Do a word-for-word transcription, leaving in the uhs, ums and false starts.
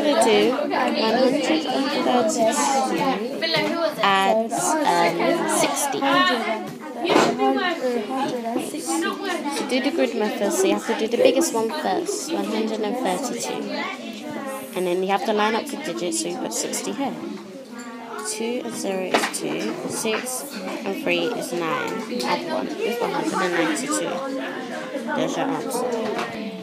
going to do one hundred thirty-two adds um, sixty. To do the grid method, so you have to do the biggest one first, one hundred thirty-two. And then you have to line up the digits, so you put sixty here. two and zero is two, six and three is nine. Add one is one hundred ninety-two. There's your answer.